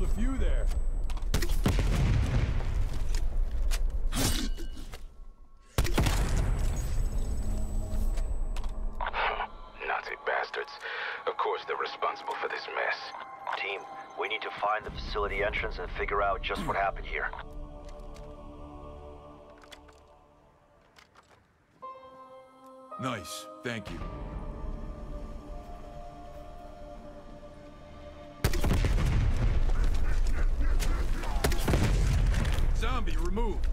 killed a few there. Nazi bastards. Of course they're responsible for this mess. Team, we need to find the facility entrance and figure out just what happened here. Nice, thank you. Zombie removed.